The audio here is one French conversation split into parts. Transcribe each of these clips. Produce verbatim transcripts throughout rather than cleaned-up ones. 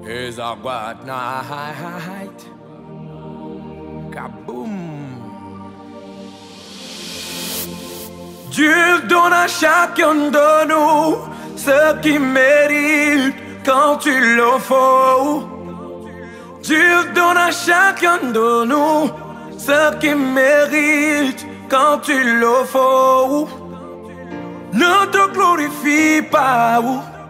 is a what night. Kaboom. Dieu donne à chacun de nous ce qu'il mérite quand il le faut. Dieu donne à chacun de nous ce qu'il mérite quand il le faut. Ne te glorifie pas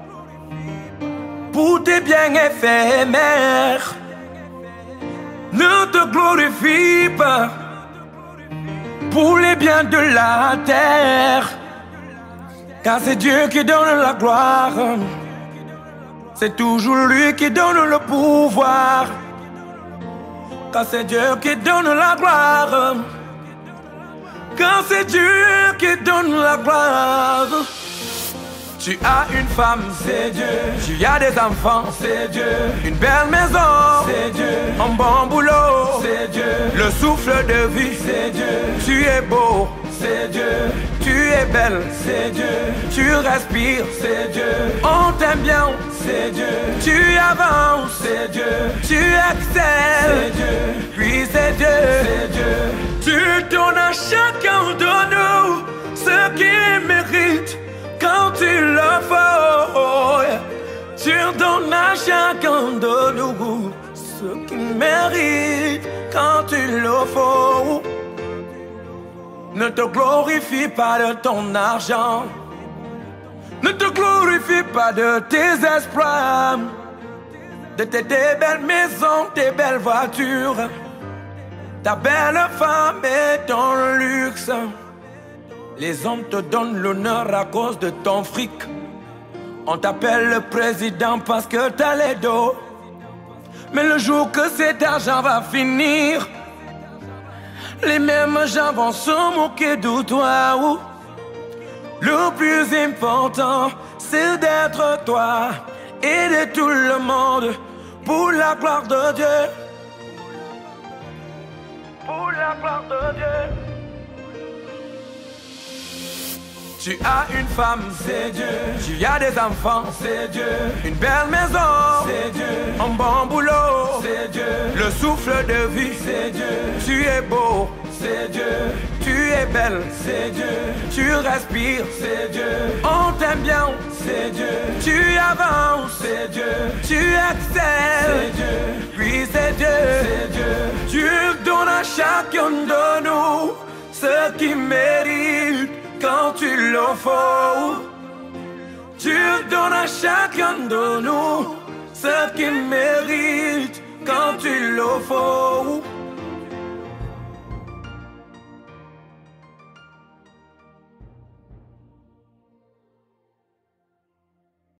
pour tes biens éphémères. Ne te glorifie pas pour les biens de la terre. Car c'est Dieu qui donne la gloire. C'est toujours lui qui donne le pouvoir. Car c'est Dieu qui donne la gloire. Car c'est Dieu qui donne la gloire. Tu as une femme, c'est Dieu. Tu as des enfants, c'est Dieu. Une belle maison, c'est Dieu. Un bon boulot, c'est Dieu. Le souffle de vie, c'est Dieu. Tu es beau, c'est Dieu. Tu es belle, c'est Dieu. Tu respires, c'est Dieu. On t'aime bien, c'est Dieu. Tu avances, c'est Dieu. Tu excelles, c'est Dieu. Puis c'est Dieu, c'est Dieu. Tu donnes à chacun de nous ce qu'il mérite quand il le faut. Tu donnes à chacun de nous ce qu'il mérite quand il le faut. Ne te glorifie pas de ton argent. Ne te glorifie pas de tes espoirs, de tes, tes belles maisons, tes belles voitures, ta belle femme et ton luxe. Les hommes te donnent l'honneur à cause de ton fric. On t'appelle le président parce que t'as les dos. Mais le jour que cet argent va finir, les mêmes gens vont se moquer de toi. Le plus important, c'est d'être toi et de tout le monde pour la gloire de Dieu. Pour la gloire de Dieu. Tu as une femme, c'est Dieu. Tu as des enfants, c'est Dieu. Une belle maison, c'est Dieu. Un bon boulot, c'est Dieu. Le souffle de vie, c'est Dieu. Tu es beau, c'est Dieu. Tu es belle, c'est Dieu. Tu respires, c'est Dieu. On t'aime bien, c'est Dieu. Tu avances, c'est Dieu. Tu excelles, c'est Dieu. Puis c'est Dieu, c'est Dieu. Dieu donne à chacun de nous ce qu'il mérite quand il le faut. Dieu donne à chacun de nous ce qu'il mérite quand il le faut.